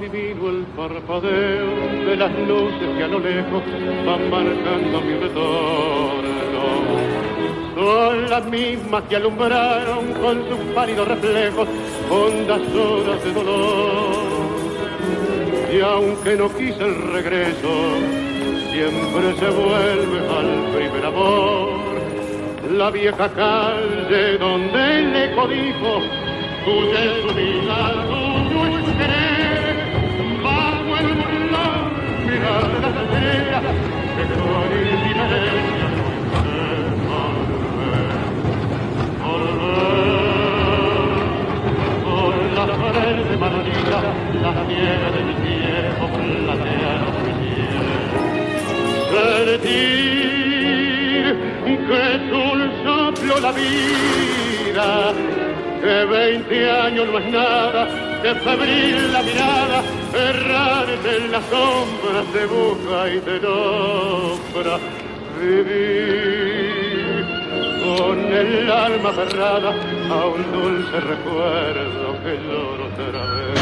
adivino el parpadeo de las luces que a lo lejos van marcando mi retorno. Son las mismas que alumbraron con sus pálidos reflejos hondas horas de dolor. Y aunque no quise el regreso, siempre se vuelve al primer amor. La vieja calle donde el eco dijo, tuya es tu vida, tuyo es tu querer. Bajo el burlón, mirar las estrellas, que con indiferencia por las paredes de Margarita, la nieve de mi viejo plateados sentir que es un soplo la vida, que 20 años no es nada, que febril la mirada, errarte en las sombras te busca y te nombra. Vivir con el alma aferrada a un dulce recuerdo que lloro otra vez.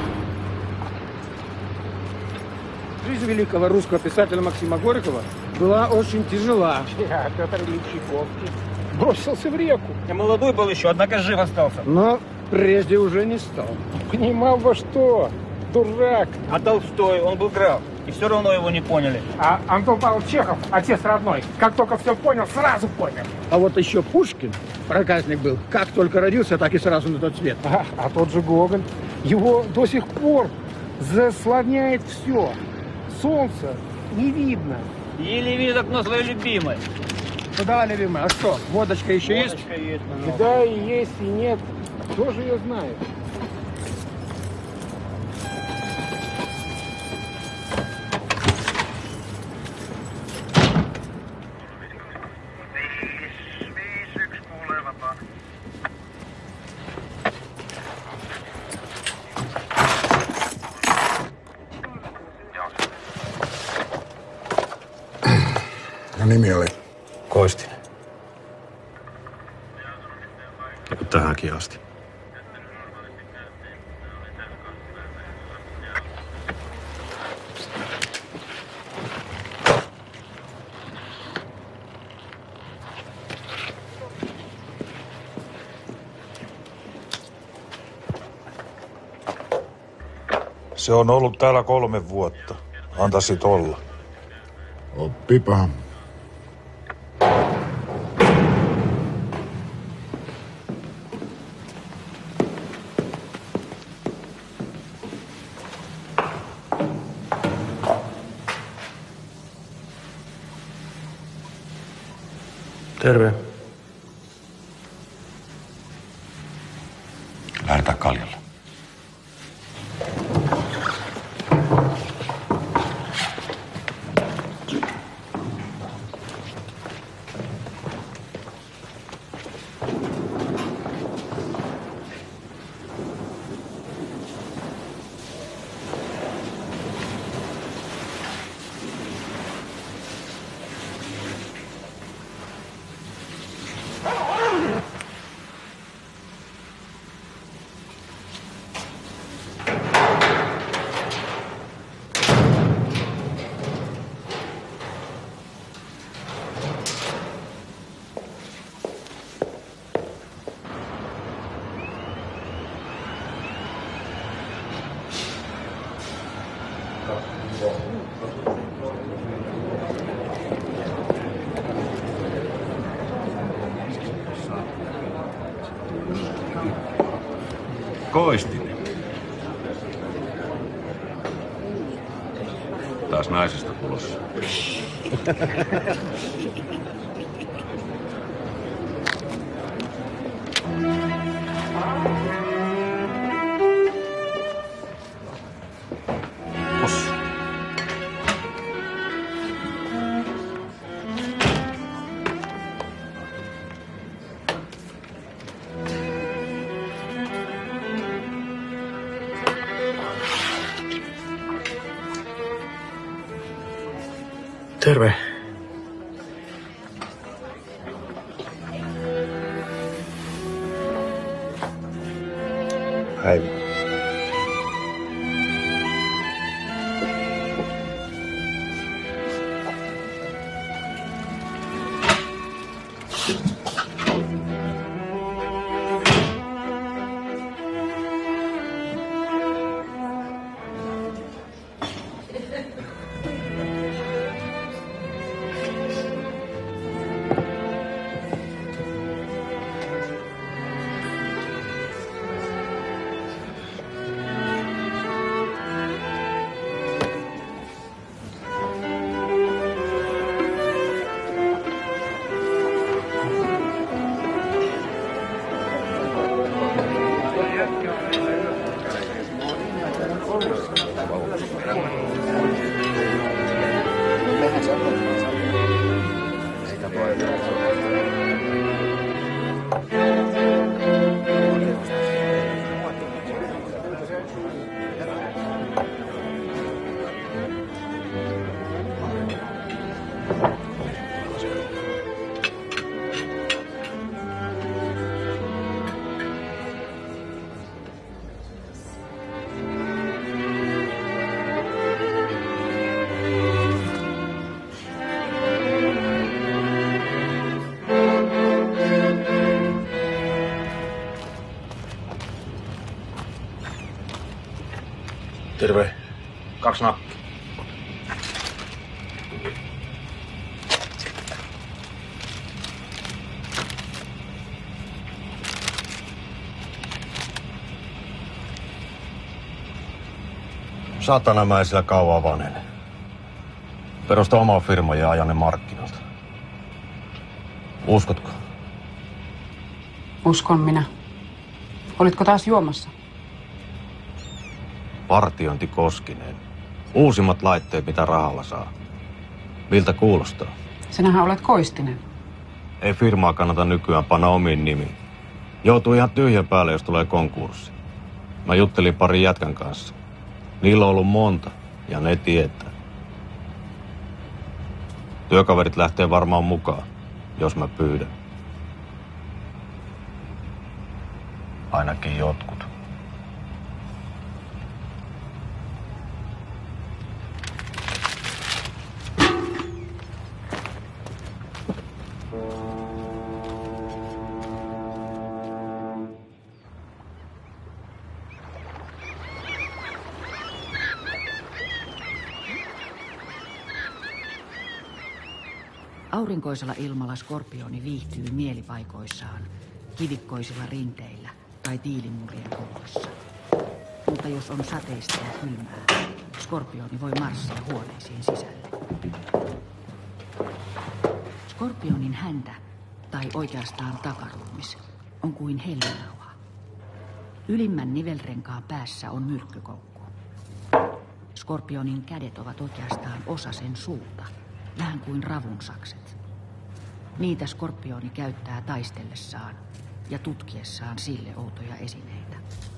Жизнь великого русского писателя Максима Горького была очень тяжела. Петр Ильич Чайковский бросился в реку. Я молодой был еще, однако жив остался. Но прежде уже не стал. Понимал во что, дурак. А Толстой, он был граф, и все равно его не поняли. А Антон Павлович Чехов, отец родной, как только все понял, сразу понял. А вот еще Пушкин, проказник был, как только родился, так и сразу на тот свет. А тот же Гоголь, его до сих пор заслоняет все. Солнце не видно. Еле видит окно своей любимой. Ну да, любимый, а что, водочка еще есть? Водочка есть. И да, и есть, и нет. Кто же ее знает? Nimi oli? Koistinen. Ja tähänkin asti. Se on ollut täällä 3 vuotta. Antaisit olla. Oppipa. Terve. Lähdetään kaljalle. Koistinen. Taas naisesta tulossa. Terve. Päivä. Terve. 2 nappia. Satana, mä en sillä kauan vanhene. Perusta omaa firmaa ja ajan ne markkinoilta. Uskotko? Uskon minä. Olitko taas juomassa? Partiointi Koskinen. Uusimmat laitteet, mitä rahalla saa. Miltä kuulostaa? Sinähän olet Koistinen. Ei firmaa kannata nykyään panna omiin nimiin. Joutuu ihan tyhjän päälle, jos tulee konkurssi. Mä juttelin parin jätkän kanssa. Niillä on ollut monta, ja ne tietää. Työkaverit lähtee varmaan mukaan, jos mä pyydän. Ainakin jotkut. Aurinkoisella ilmalla skorpioni viihtyy mielipaikoissaan, kivikkoisilla rinteillä tai tiilimurien koulussa. Mutta jos on sateista ja kylmää, skorpioni voi marssia huoneisiin sisälle. Skorpionin häntä, tai oikeastaan takaruumis, on kuin hellinauha. Ylimmän nivelrenkaan päässä on myrkkykoukku. Skorpionin kädet ovat oikeastaan osa sen suuta, vähän kuin ravunsakset. Niitä skorpioni käyttää taistellessaan ja tutkiessaan sille outoja esineitä.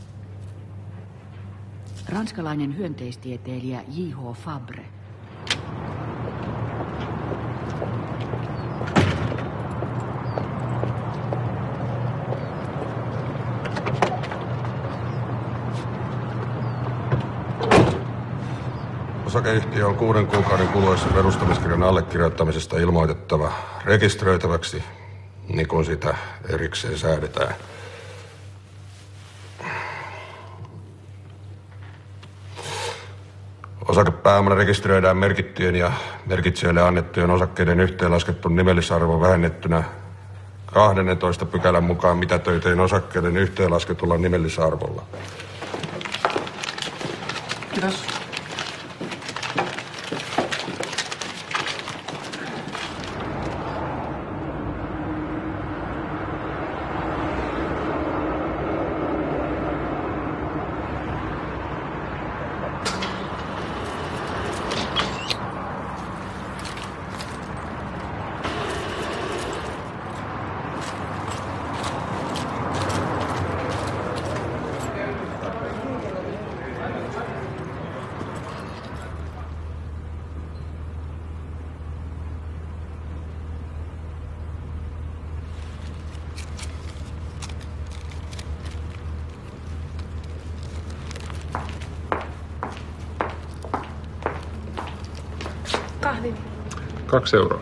Ranskalainen hyönteistieteilijä J.H. Fabre Osakeyhtiö on 6 kuukauden kuluessa perustamiskirjan allekirjoittamisesta ilmoitettava rekisteröitäväksi, niin kuin sitä erikseen säädetään. Osakepääomana rekisteröidään merkittyjen ja merkitsijöille annettujen osakkeiden yhteenlaskettu nimellisarvo vähennettynä 12 pykälän mukaan mitätöityjen osakkeiden yhteenlasketulla nimellisarvolla. Kiitos. Kahvi. 2 euroa.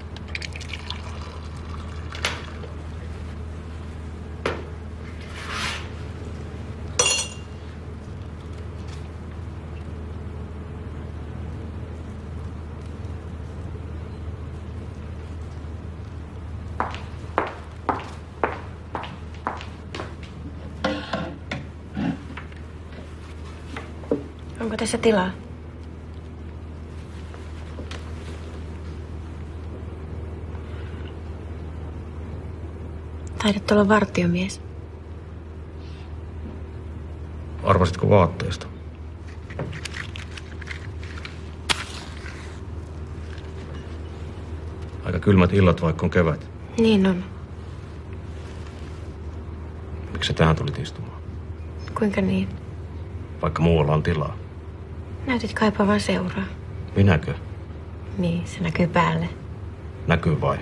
Onko tässä tilaa? Taidat olla vartiomies. Arvasitko vaatteesta? Aika kylmät illat, vaikka on kevät. Niin on. Miksi sä tähän tulit istumaan? Kuinka niin? Vaikka muualla on tilaa. Näytit kaipaavan seuraa. Minäkö? Niin, se näkyy päälle. Näkyy vai?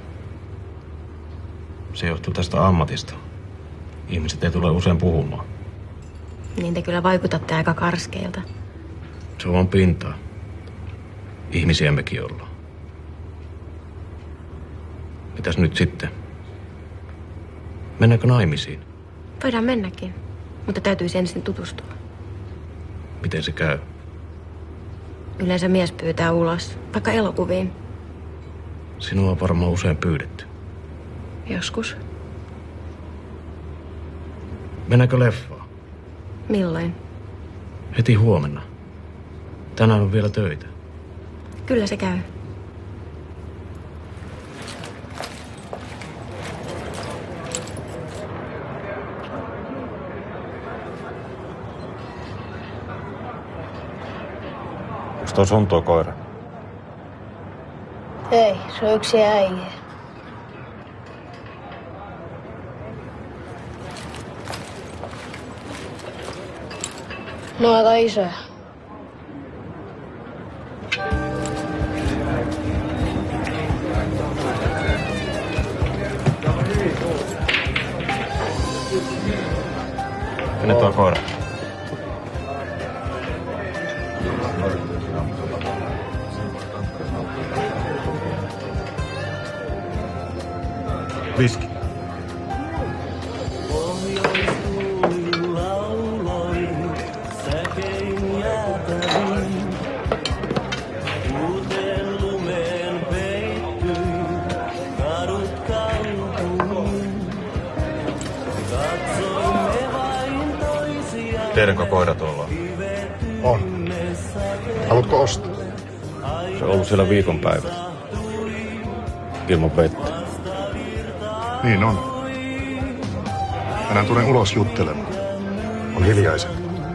Se johtuu tästä ammatista. Ihmiset ei tule usein puhumaan. Niin te kyllä vaikutatte aika karskeilta. Se on vaan pintaa. Ihmisiä mekin ollaan. Mitäs nyt sitten? Mennäänkö naimisiin? Voidaan mennäkin, mutta täytyisi ensin tutustua. Miten se käy? Yleensä mies pyytää ulos, vaikka elokuviin. Sinua on varmaan usein pyydetty. Joskus. Mennäänkö leffaan? Milloin? Heti huomenna. Tänään on vielä töitä. Kyllä se käy. Onko tuo sun tuo koira? Ei, se on yksi äijä. No aika isoja. Kenen tuo koira? Viski. Teidänkö koira tuolla On. Haluatko ostaa? Se on ollut siellä viikonpäivät. Ilman vettä. Niin on. Tänään tulen ulos juttelemaan. On hiljaisen.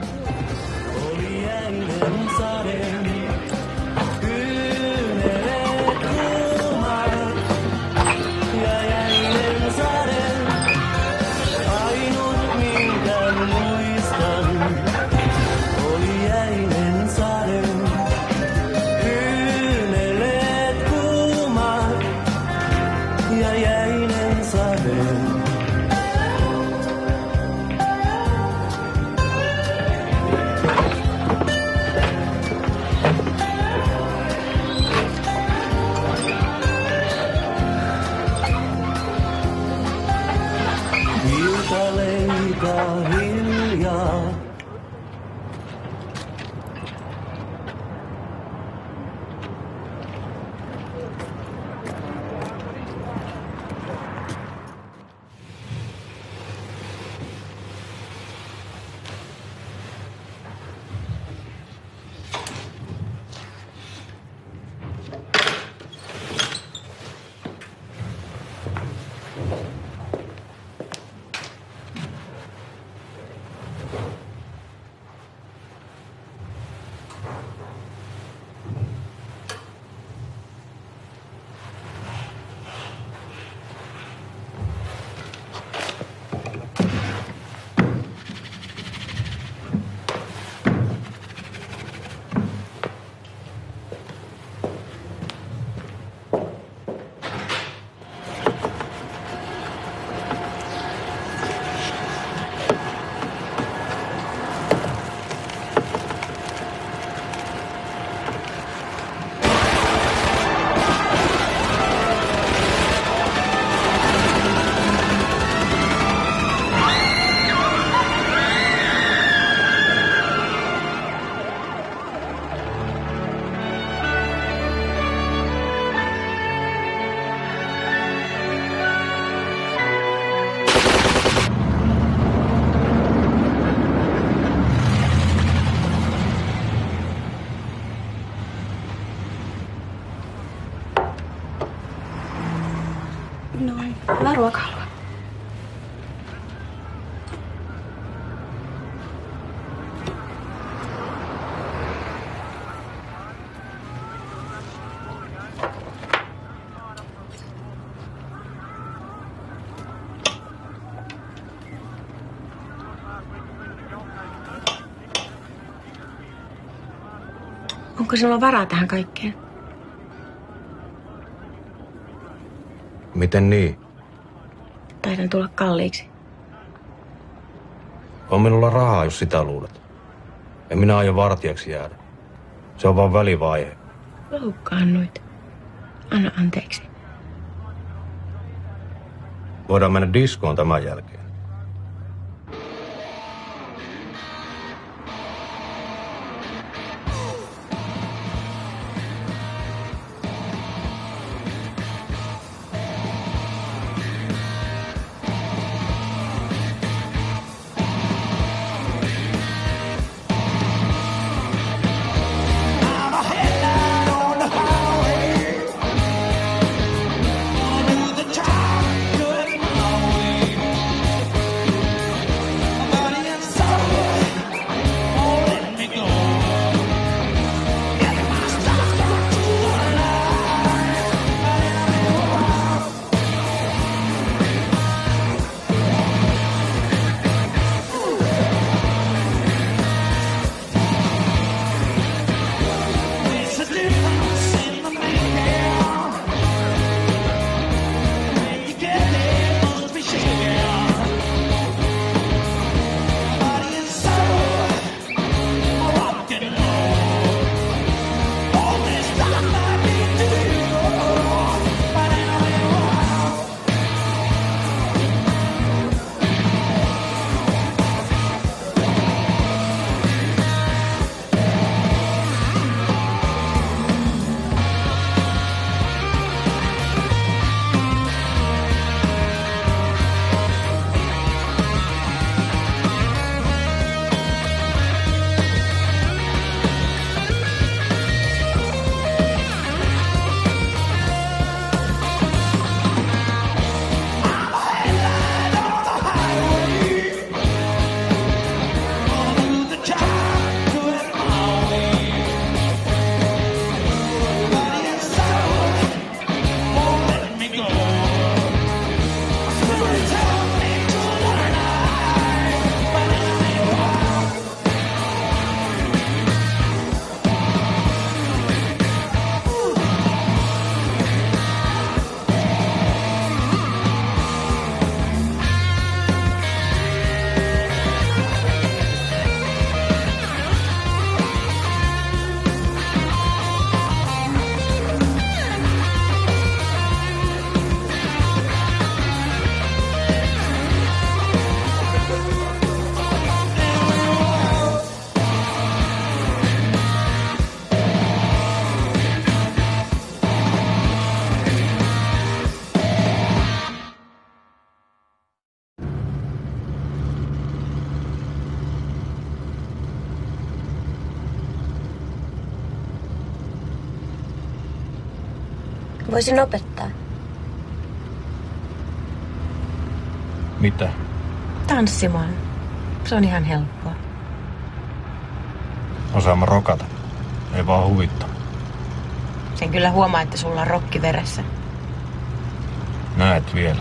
Noin. Hyvää ruokailua. Onko sinulla varaa tähän kaikkeen? Miten niin? Taidan tulla kalliiksi. On minulla rahaa, jos sitä luulet. En minä aio vartijaksi jäädä. Se on vaan välivaihe. Loukkaannuit. Anna anteeksi. Voidaan mennä diskoon tämän jälkeen. Voisin opettaa. Mitä? Tanssimaan. Se on ihan helppoa. Osaan mä rokata. Ei vaan huvittaa. Sen kyllä huomaa, että sulla on rokki veressä. Näet vielä.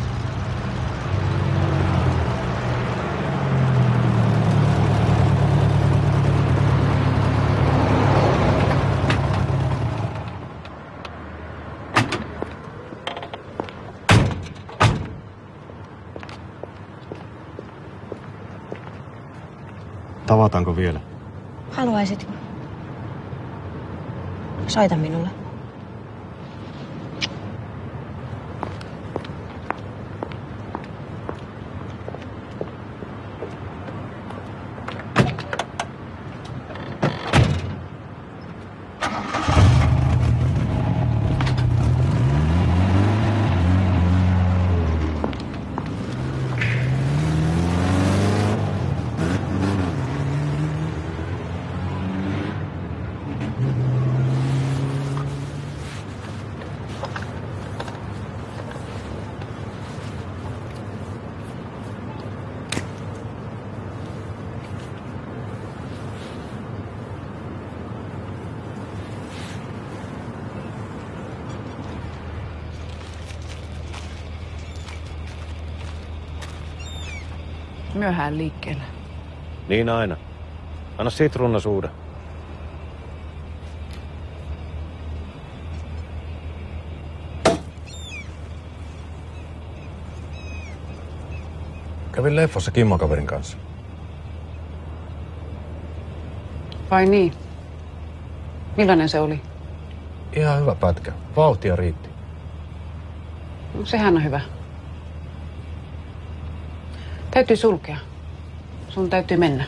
Tavataanko vielä? Haluaisitko? Soita minulle. Myöhään liikkeelle. Niin aina. Anna sitruunasuuda. Kävin leffassa Kimmo-kaverin kanssa. Vai niin? Millainen se oli? Ihan hyvä pätkä. Vauhtia riitti. No, sehän on hyvä. Täytyy sulkea. Sun täytyy mennä.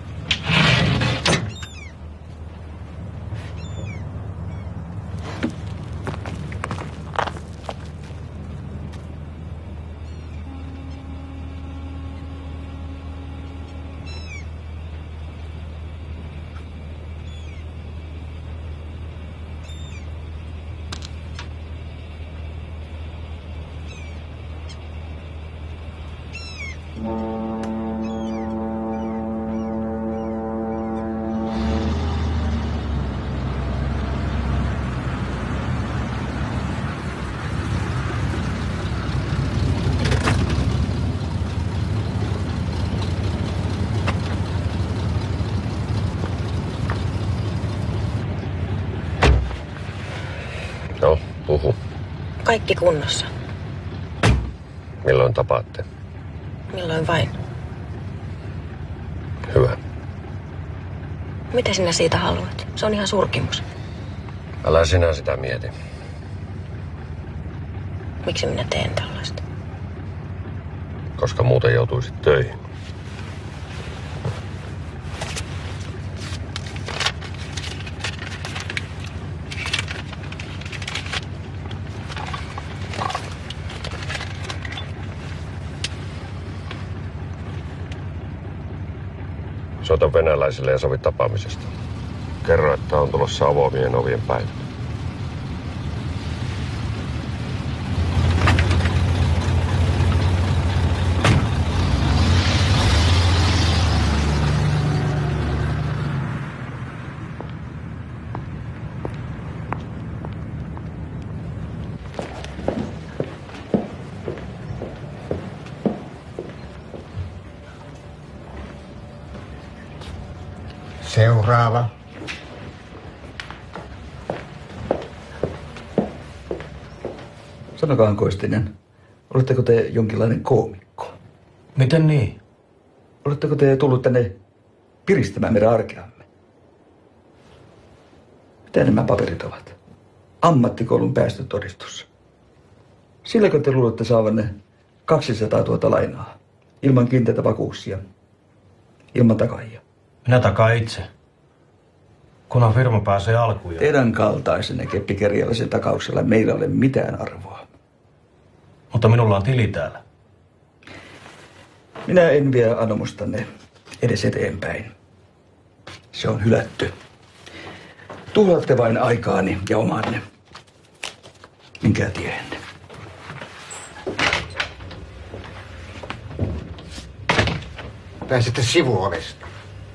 No, puhu. Kaikki kunnossa. Milloin tapaatte? Milloin vain. Hyvä. Mitä sinä siitä haluat? Se on ihan surkimus. Älä sinä sitä mieti. Miksi minä teen tällaista? Koska muuten joutuisit töihin. Soita venäläisille ja sovi tapaamisesta. Kerro, että on tulossa avoimien ovien päivä. Seuraava. Sanokaa Koistinen, oletteko te jonkinlainen koomikko? Miten niin? Oletteko te tullut tänne piristämään meidän arkeamme? Mitä nämä paperit ovat? Ammattikoulun päästötodistus. Silläkö te luulette saavanne 200 000 lainaa? Ilman kiinteitä vakuuksia. Ilman takaajia. Minä takaa itse. Kunhan firma pääsee alkuun. Teidän kaltaisenne keppikerjäläisen takauksella meillä ei ole mitään arvoa. Mutta minulla on tili täällä. Minä en vie anomustanne edes eteenpäin. Se on hylätty. Tuhlaatte vain aikaani ja omanne. Minkä tiehen? Pääsette sivuovesta.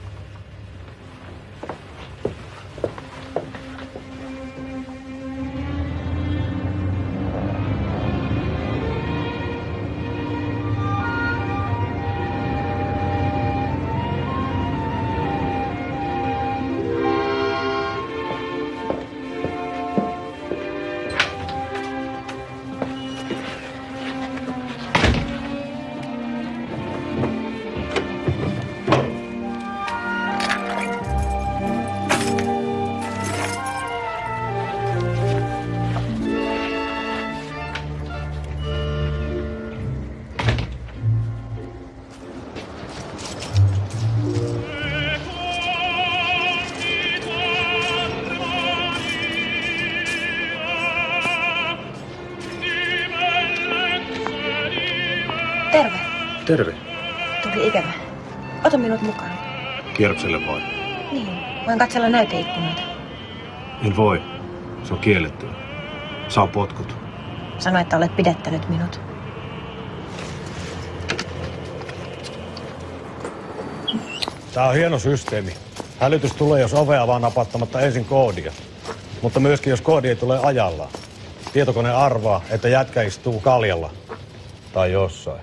Terve. Terve. Tuli ikävä. Ota minut mukaan. Kierrokselle vai? Niin, voin katsella näyteikkunoita. En voi. Se on kielletty. Saa potkut. Sano, että olet pidättänyt minut. Tää on hieno systeemi. Hälytys tulee, jos ovea vaan napattamatta ensin koodia. Mutta myöskin, jos koodi ei tule ajallaan. Tietokone arvaa, että jätkä istuu kaljalla. Tai jossain.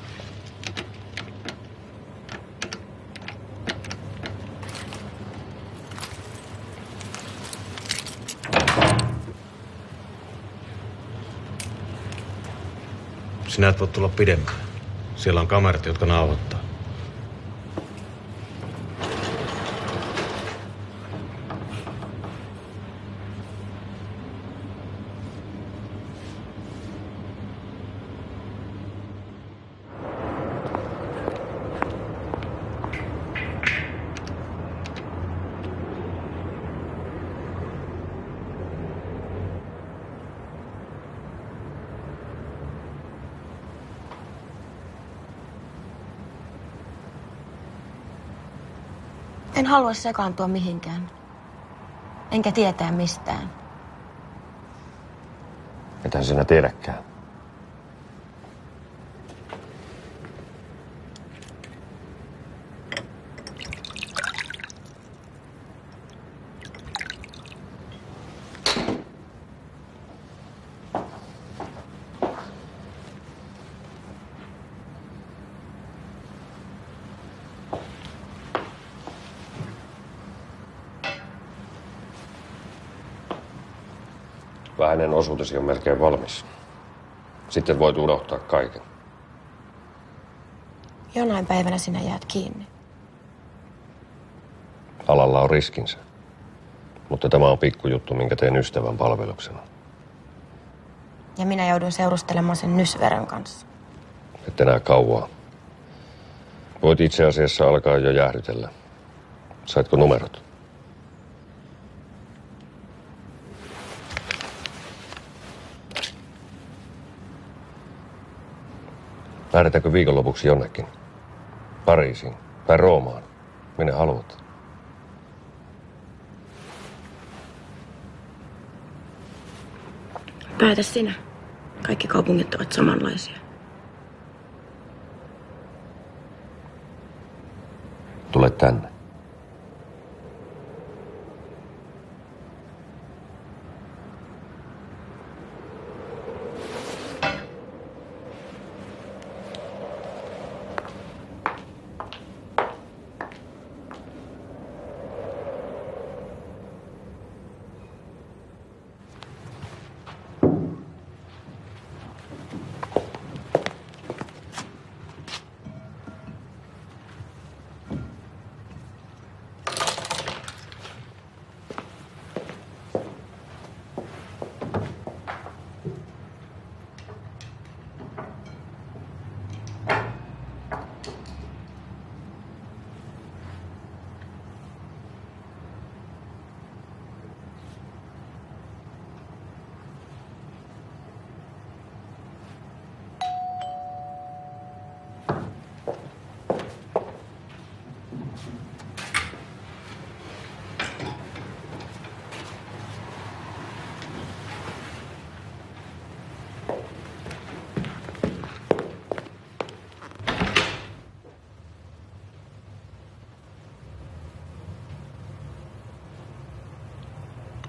Sinä et voi tulla pidemmän. Siellä on kamerat, jotka nauhoittaa. En halua sekaantua mihinkään. Enkä tietää mistään. Ethän sinä tiedäkään. Vähäinen osuutesi on melkein valmis. Sitten voit unohtaa kaiken. Jonain päivänä sinä jäät kiinni. Alalla on riskinsä. Mutta tämä on pikkujuttu, minkä teen ystävän palveluksena. Ja minä joudun seurustelemaan sen nysverön kanssa. Et enää kauaa. Voit itse asiassa alkaa jo jäähdytellä. Saitko numerot? Lähdetäänkö viikonlopuksi jonnekin? Pariisiin tai Roomaan? Minne haluat? Päätä sinä. Kaikki kaupungit ovat samanlaisia. Tule tänne.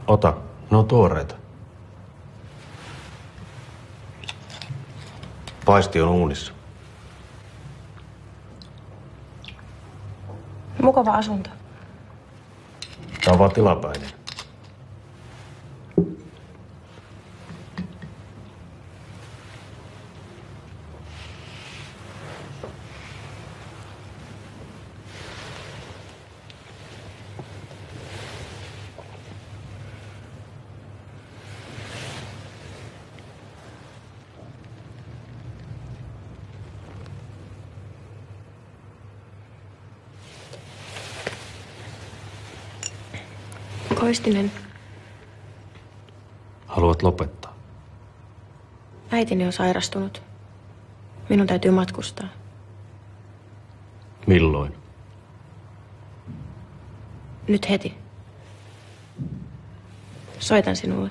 Ota, ne on tuoreita. Paisti on uunissa. Mukava asunto. Tää on vaan tilapäinen. Koistinen, Haluat lopettaa? äitini on sairastunut. Minun täytyy matkustaa. Milloin? Nyt heti. Soitan sinulle.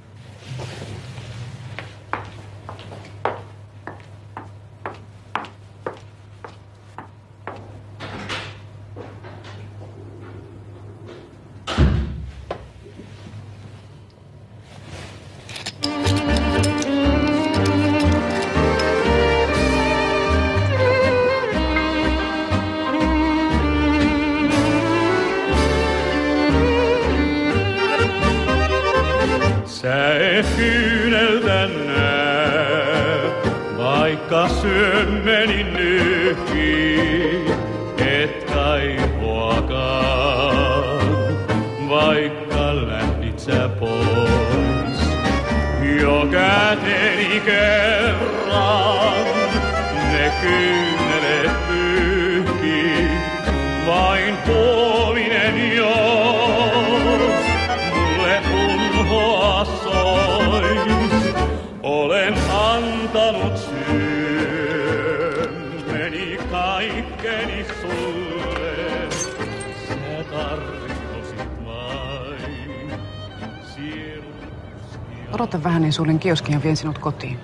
Sä et kyyneltä näe, vaikka syömmeni nyhki, et kaivoakaan, vaikka lähdit sä pois. Jo käteni kerran ne kyynelet pyyhki, vain puolinen jos mulle unhoa sois. Olen antanut syömeni kaikkeni sulle, sä tarjosit vain sieluski. Odota vähän, niin suljen kioskin ja vien sinut kotiin.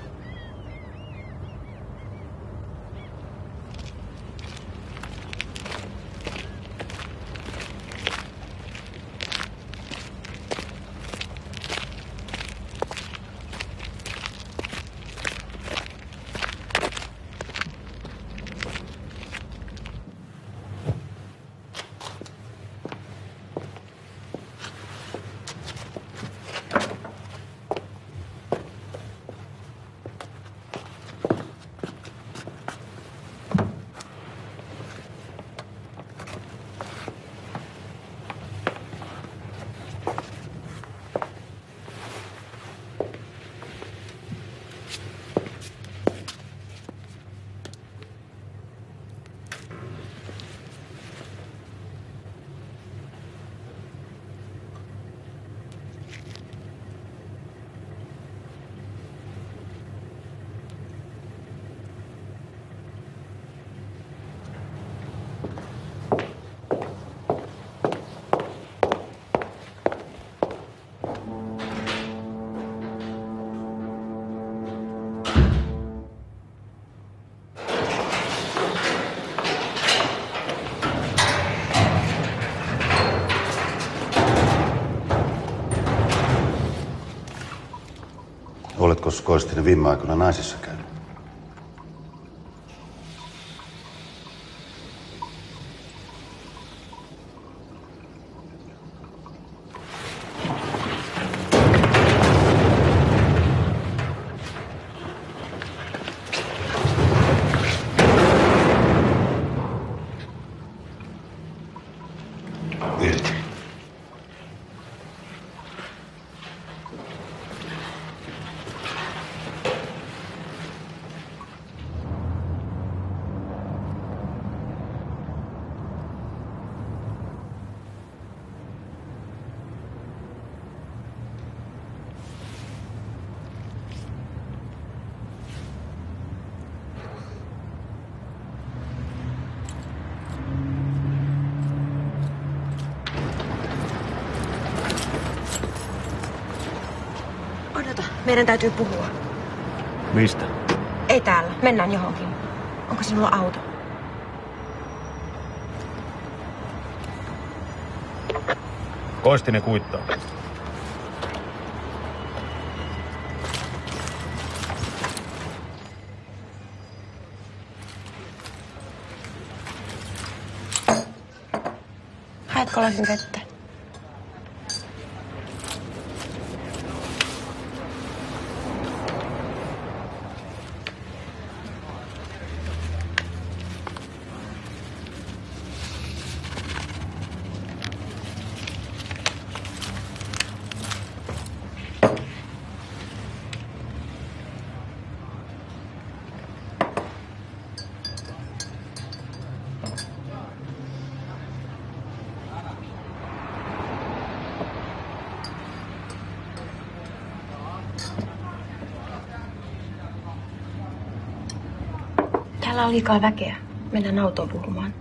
Oletko Koistinen viime aikoina naisissa käynyt? Irti. Odota, meidän täytyy puhua. Mistä? Ei täällä, mennään johonkin. Onko sinulla auto? Koistinen kuittaa. Saanko lasin vettä? Täällä on liikaa väkeä. Mennään autoon puhumaan.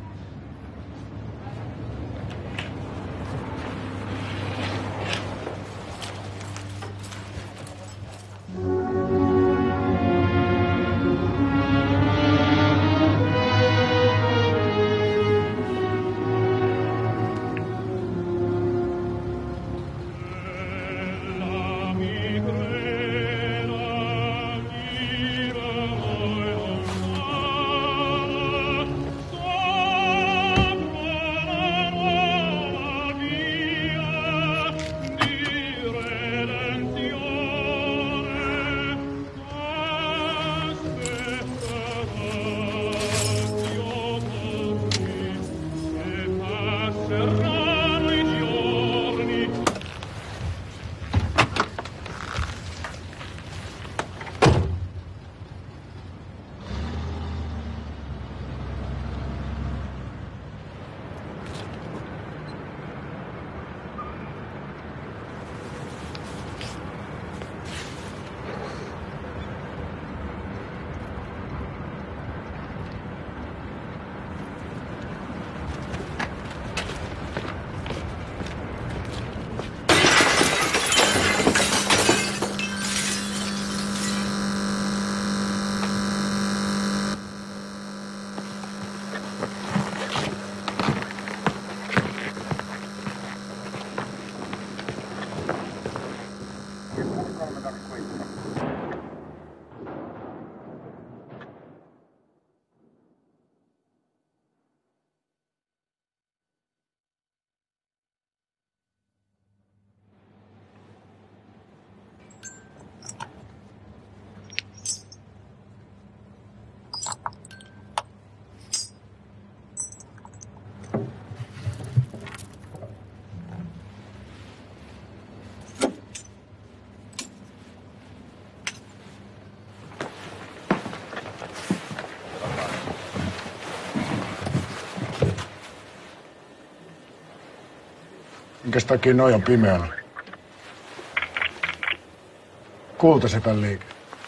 Minkäs takia noi on pimeällä? Kultasepän liike.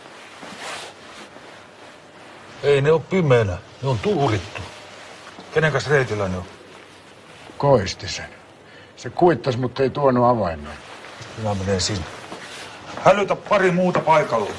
Ei ne oo pimeänä, ne on tuurittu. Kenen kanssa reitillä ne on? Koistisen. Se kuittas, mutta ei tuonut avainnoa. Minä menen sinne. Hälytä pari muuta paikalle.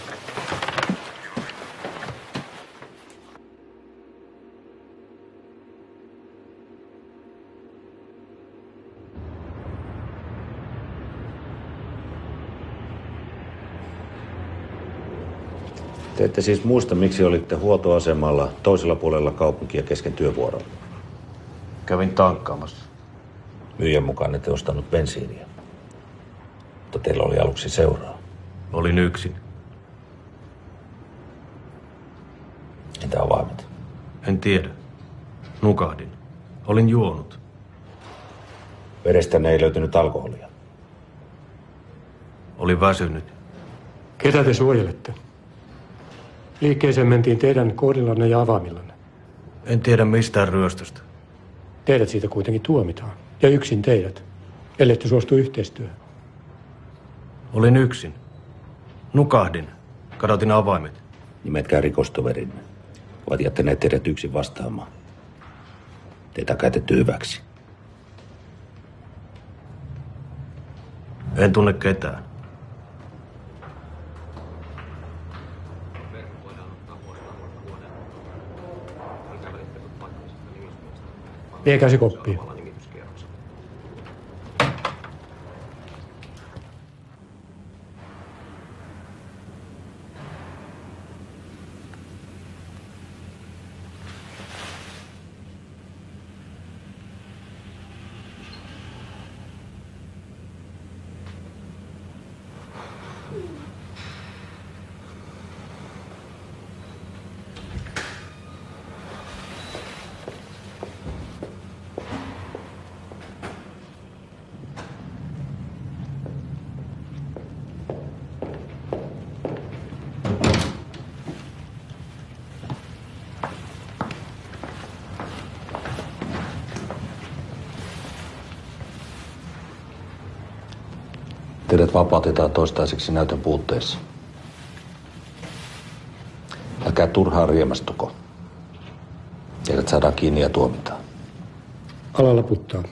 Te ette siis muista, miksi olitte huoltoasemalla toisella puolella kaupunkia kesken työvuoron? Kävin tankkaamassa. Myyjän mukaan ette ostanut bensiiniä. Mutta teillä oli aluksi seuraa. Olin yksin. Entä avaimet? En tiedä. Nukahdin. Olin juonut. Verestänne ei löytynyt alkoholia. Olin väsynyt. Ketä te suojelette? Liikkeeseen mentiin teidän koodillanne ja avaamillanne. En tiedä mistään ryöstöstä. Teidät siitä kuitenkin tuomitaan. Ja yksin teidät, ellette suostu yhteistyöhön. Olin yksin. Nukahdin. Kadotin avaimet. Nimetkää rikostoverinne. Ovat jättäneet teidät yksin vastaamaan. Teitä on käytetty hyväksi. En tunne ketään. Viekää se koppiin. Teidät vapautetaan toistaiseksi näytön puutteessa. Älkää turhaan riemastuko. Teidät saadaan kiinni ja tuomitaan. Alalla puttaa.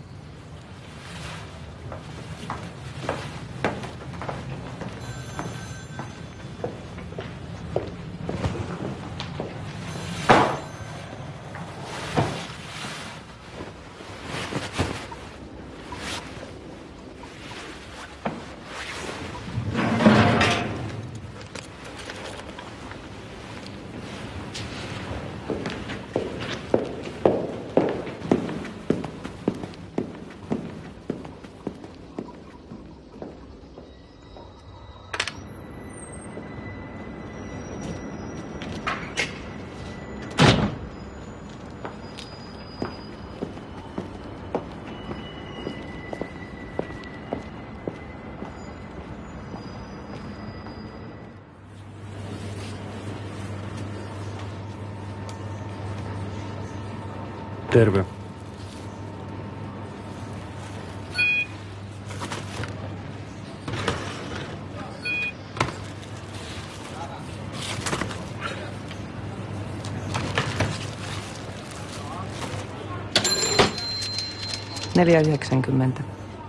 Terve. $4,90.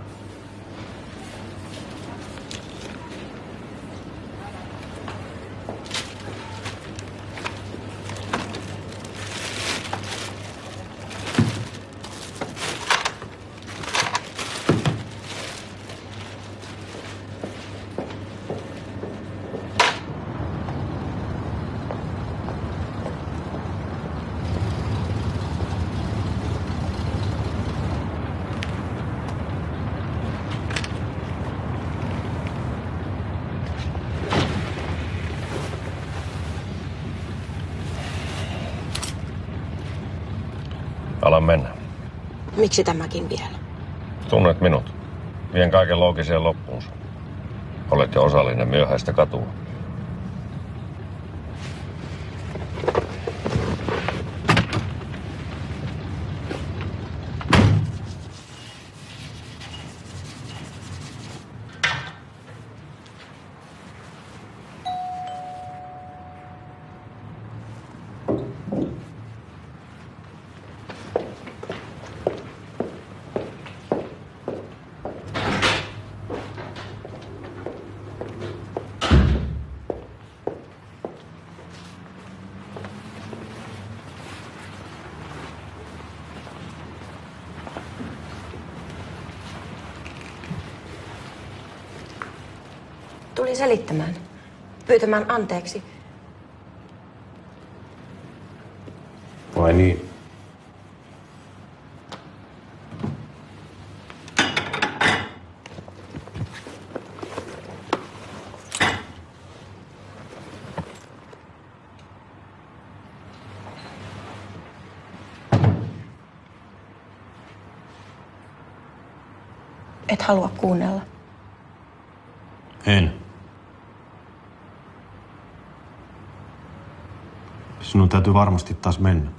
Ala mennä. Miksi tämäkin vielä? Tunnet minut. Vien kaiken loogiseen loppuunsa. Olet jo osallinen myöhäistä katua. Tulin selittämään, pyytämään anteeksi. Vai niin? Et halua kuunnella. En. Sinun täytyy varmasti taas mennä.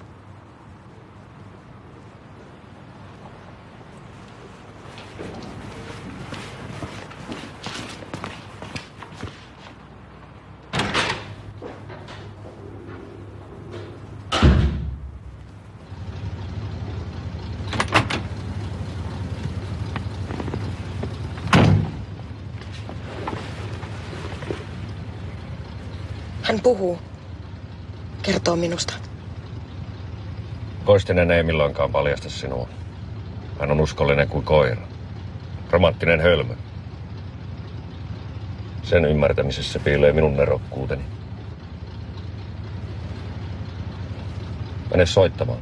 Hän puhuu. Kertoo minusta. Koistinen ei milloinkaan paljasta sinua. Hän on uskollinen kuin koira. Romanttinen hölmö. Sen ymmärtämisessä piilee minun nerokkuuteni. Mene soittamaan.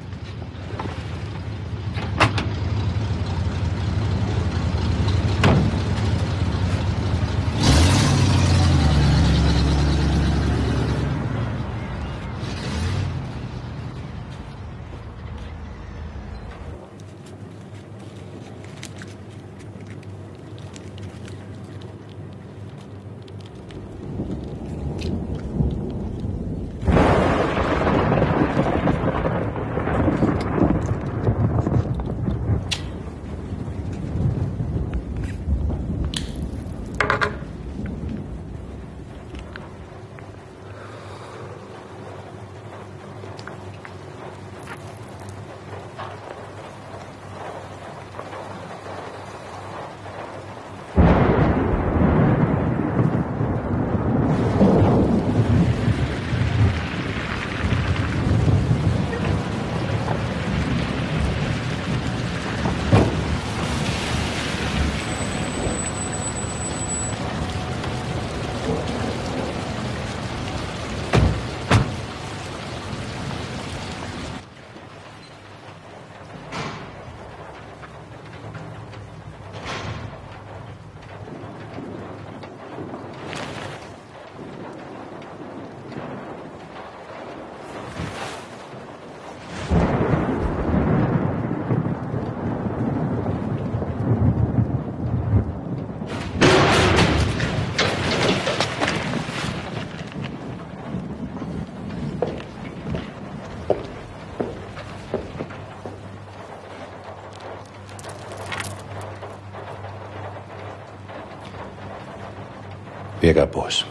Viekää pois.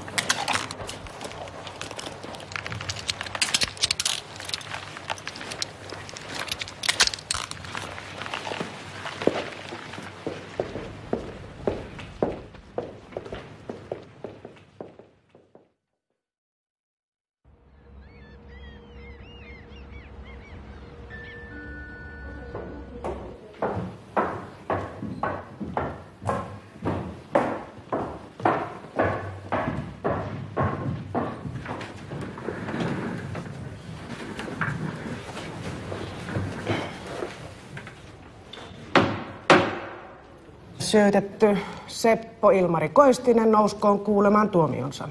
Syytetty Seppo Ilmari Koistinen nouskoon kuulemaan tuomionsa.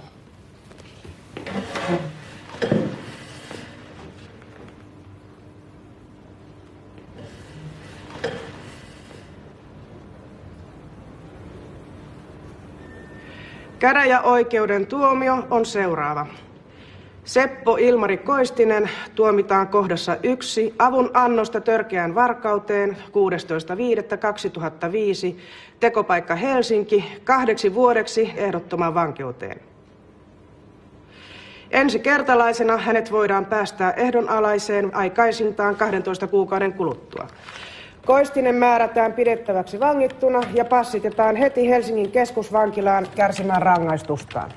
Käräjäoikeuden tuomio on seuraava. Seppo Ilmari Koistinen tuomitaan kohdassa 1 avun annosta törkeään varkauteen 16.5.2005, tekopaikka Helsinki, 2 vuodeksi ehdottomaan vankeuteen. Ensikertalaisena hänet voidaan päästää ehdonalaiseen aikaisintaan 12 kuukauden kuluttua. Koistinen määrätään pidettäväksi vangittuna ja passitetaan heti Helsingin keskusvankilaan kärsimään rangaistustaan.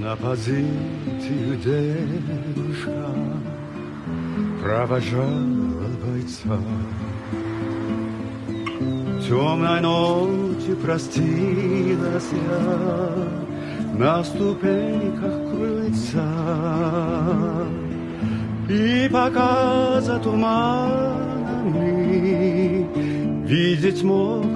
На позицию девушка провожала бойца. Темной ночью простилась я на ступеньках крыльца. И пока за туманами видеть мог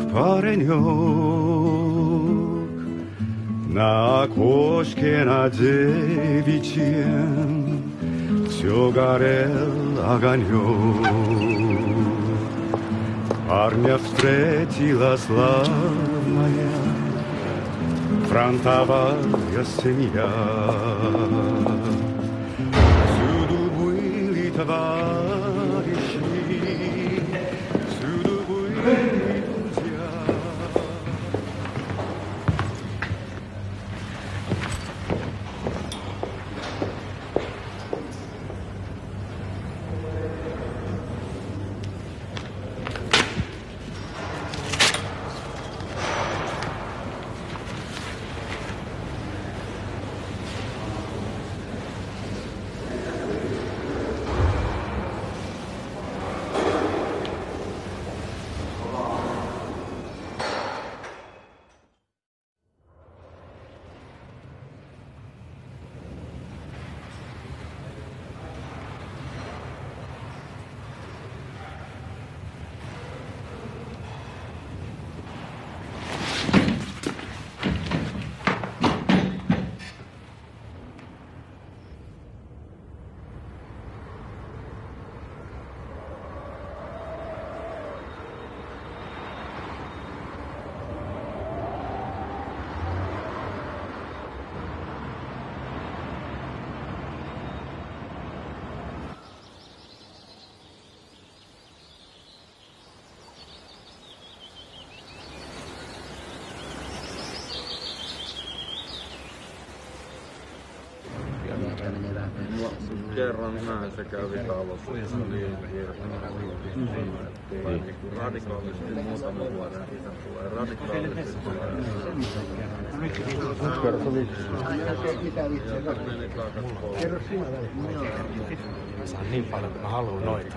паренек, на окошке на девичьем все горел огонек. Парня встретила славная фронтовая семья. Всюду были товарищи, всюду были друзья. Kerran näin se kävi talossa, se oli tulee radikaalisti muutaman vuoden isä tulee radikaalisti Kerro sinä. Mä saan niin paljon, kun mä haluun noita.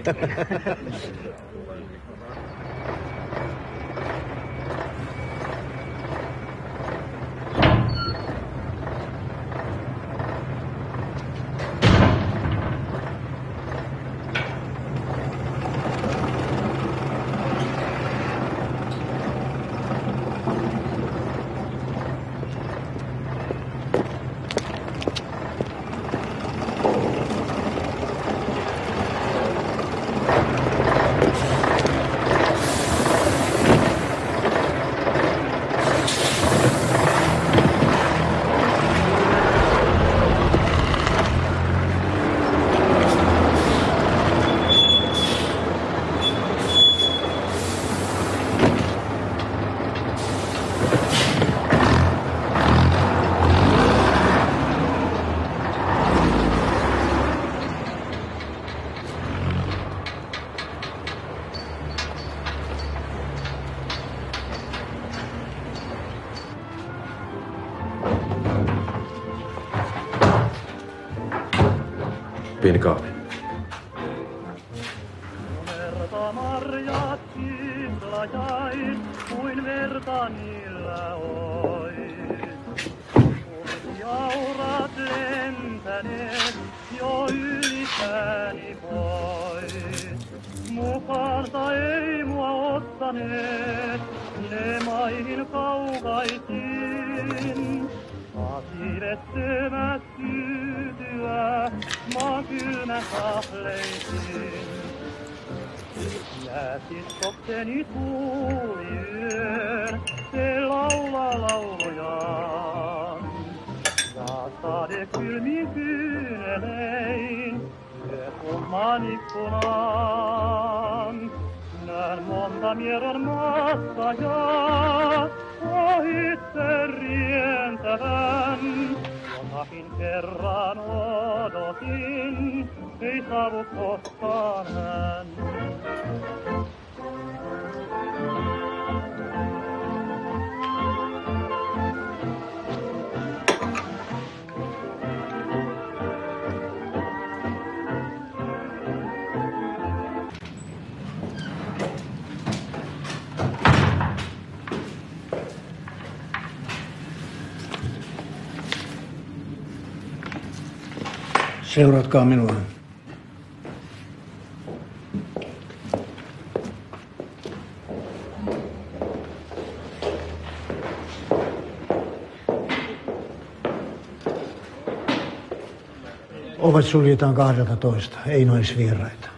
Pieni kahvi. Verta marjat kihlajais, kuin verta niillä ois. Jaurat lentäneet jo ylipääni pois. Mukaansa ei mua ottaneet, ne maihin kaukaisiin. Asivettömät tyytyä, maan kylmän kahleisiin. Jääsiskokseni tuuli yön, se laulaa laulujaan. Ja sade kylmin kyynelein, syö kumman ikkunaan. Näen monta miedon massajaa, ohitse rientävän. Jotakin kerran odotin, ei saavu koskaan hän. Seuratkaa minua. Ovet suljetaan 12, ei nois vieraita.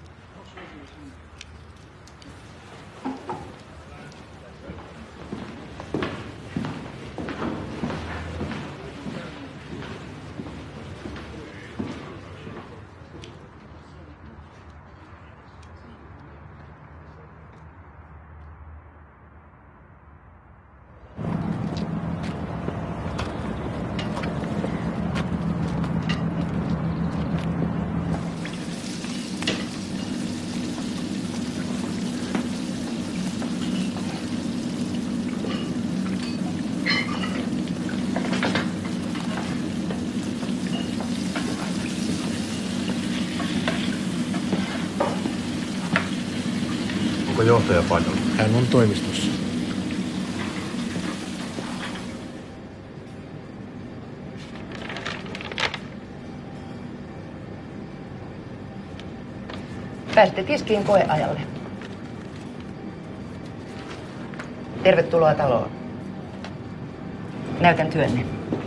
Onko johtaja paikalla? Hän on toimistossa. Pääsitte tiskiin koeajalle. Tervetuloa taloon. Näytän työnne.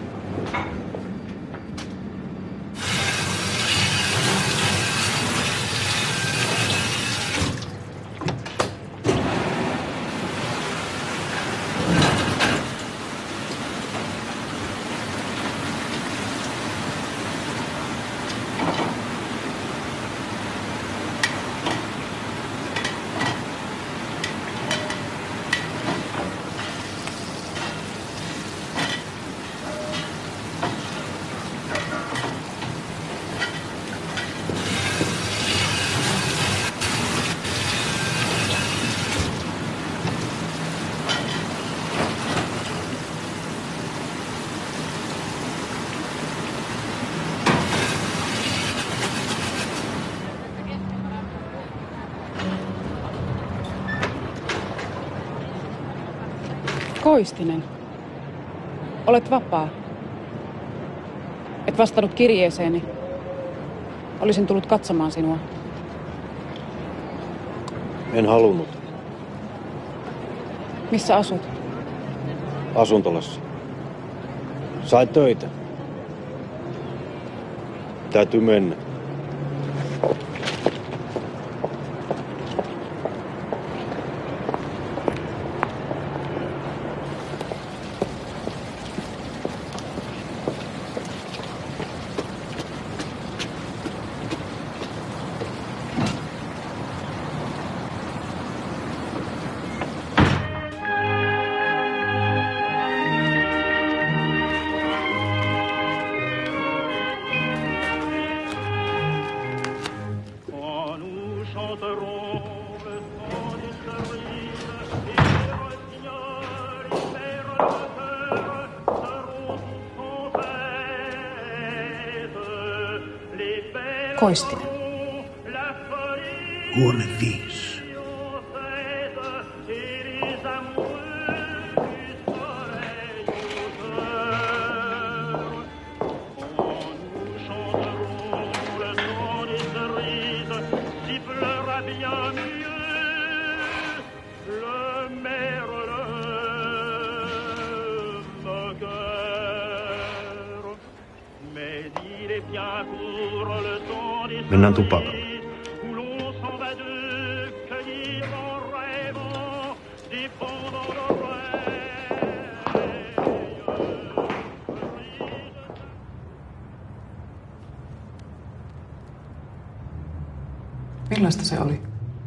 Koistinen, olet vapaa. Et vastannut kirjeeseeni. Olisin tullut katsomaan sinua. En halunnut. Missä asut? Asuntolassa. Sai töitä. Täytyy mennä. Koistinen. Huone 5. Mennään tupakalle. Millaista se oli?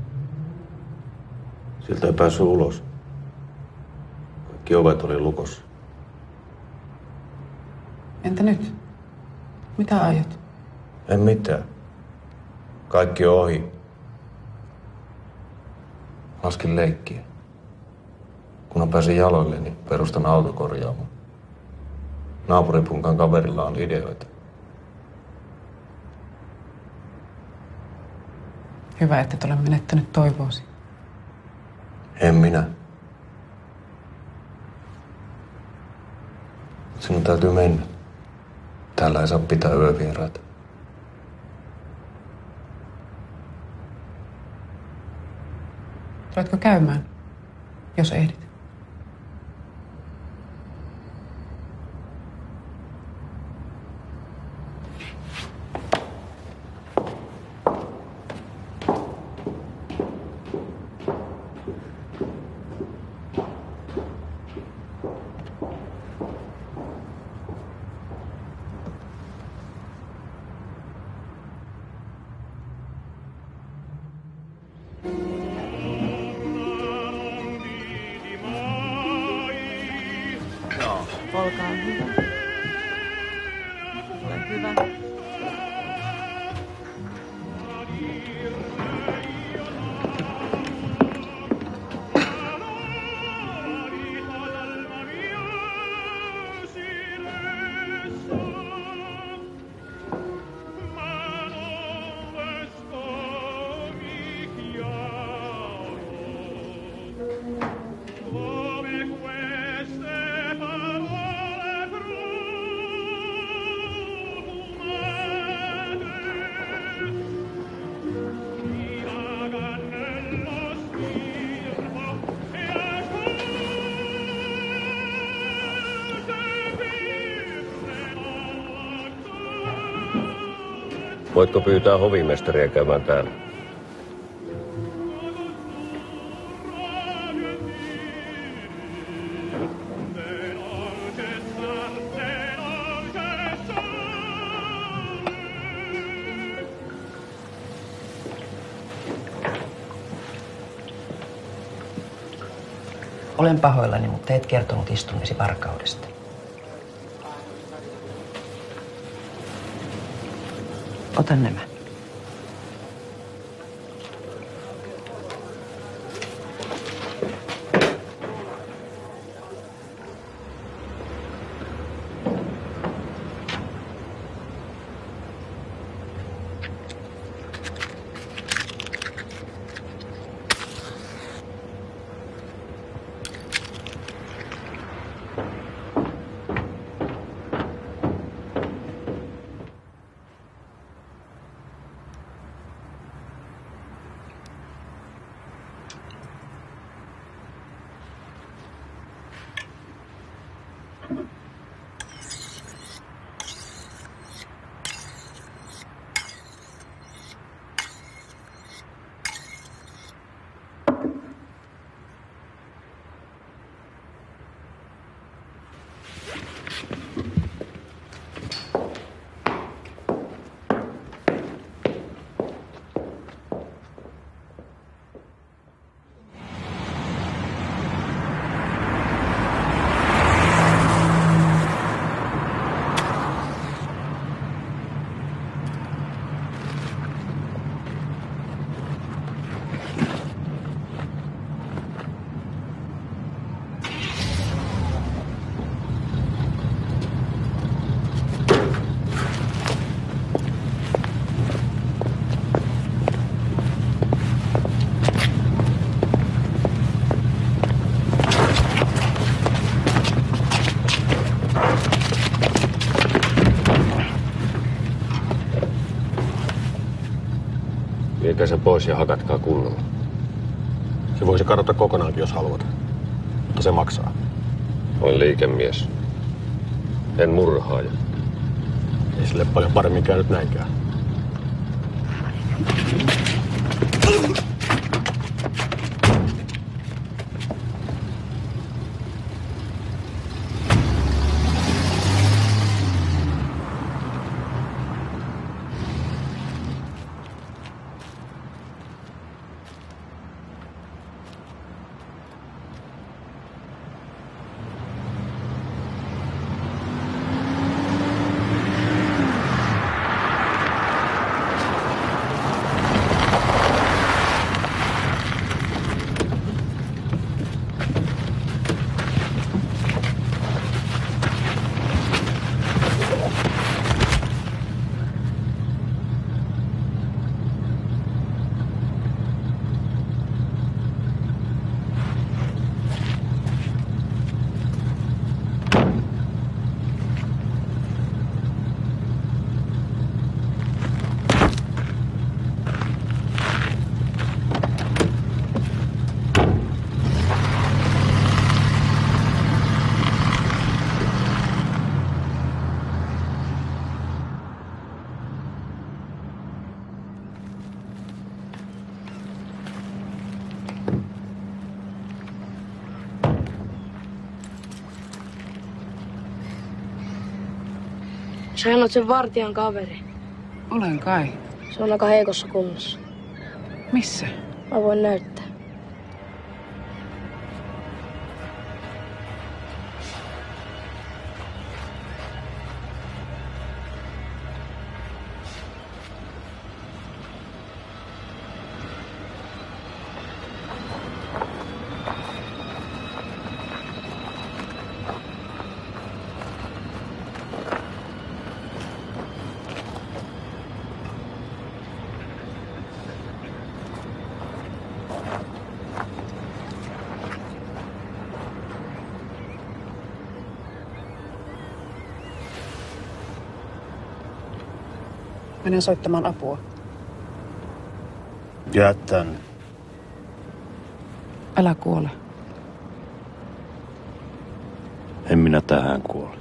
Sieltä ei päässyt ulos. Kaikki ovet oli lukossa. Entä nyt? Mitä aiot? En mitään. Kaikki on ohi. Laskin leikkiä. Kun pääsin jaloille, niin perustan autokorjaamon. Naapuripunkan kaverilla on ideoita. Hyvä, että et ole menettänyt toivoosi. En minä. Sinun täytyy mennä. Täällä ei saa pitää yövieraita. Tuletko käymään, jos ehdit? Olkaa hyvä. Ole hyvä. Voitko pyytää hovimestaria käymään täällä? Olen pahoillani, mutta et kertonut istuneesi varkaudesta. Ota nämä. Viekää sen pois ja hakatkaa kunnolla. Se voisi kadota kokonaankin, jos haluat. Mutta se maksaa. Olen liikemies. En murhaaja. Ei sille paljon paremmin käynyt näinkään. Sähän oot sen vartijan kaveri. Olen kai. Se on aika heikossa kunnossa. Missä? Mä voin näyttää. Menen soittamaan apua. Jää tänne. Älä kuole. En minä tähän kuole.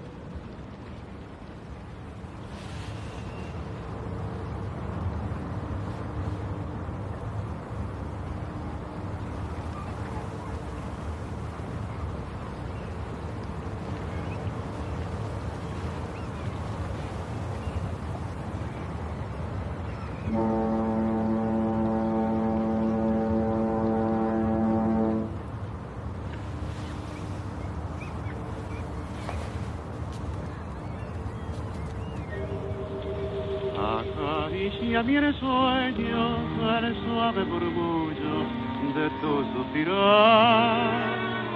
Acaricia mi sueño el suave murmullo de tu suspirar.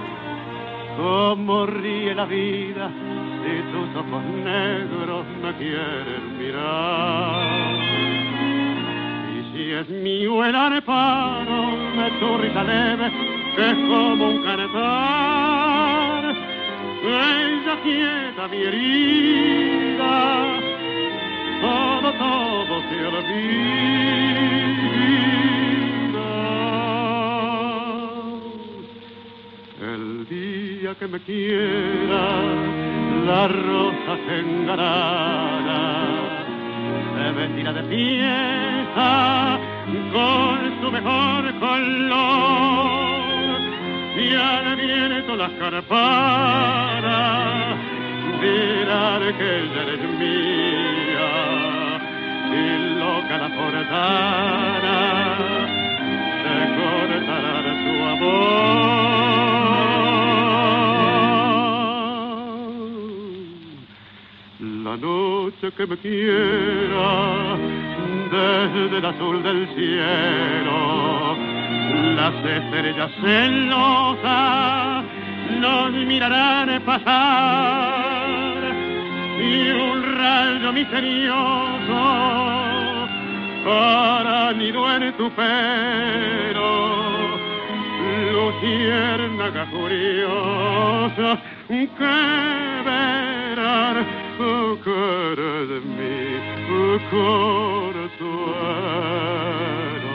Como ríe la vida si tus ojos negros me quieren mirar. Y si es mío el amparo de tu risa leve, que es como un cantar, ella quieta mi herida. Todo se olvida. El día que me quiera, la rosa se engarana, se vestirá de fiesta con su mejor color. Y al viento las carpanas dirán que ella eres mía. Y loca la forzana se cortará de su amor. La noche que me quiera desde el azul del cielo, las estrellas celosas nos mirarán pasar. Y un rayo misterioso para nido en tu pelo, luciérnaga curiosa que verán cara de mi consuelo.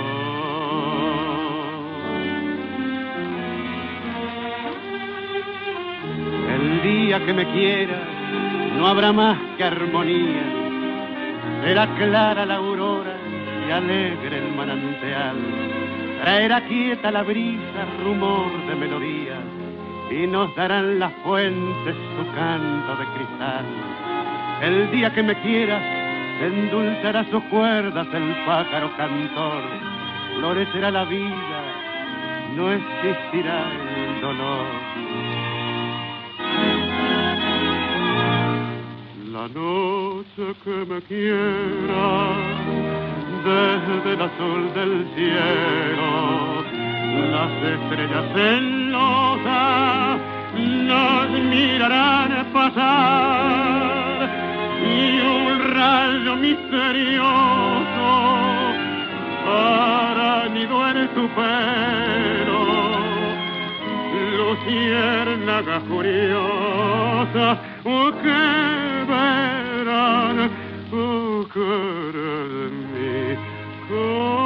El día que me quiera no habrá más que armonía, será clara la aurora y alegre el manantial, traerá quieta la brisa, rumor de melodía, y nos darán las fuentes su canto de cristal. El día que me quiera, endulzará sus cuerdas el pájaro cantor, florecerá la vida, no existirá el dolor. La noche que me quiera desde el azul del cielo, las estrellas celosas nos mirarán pasar y un rayo misterioso para nido en tu pelo, luciérnaga curiosa que verán cara de mi corazón.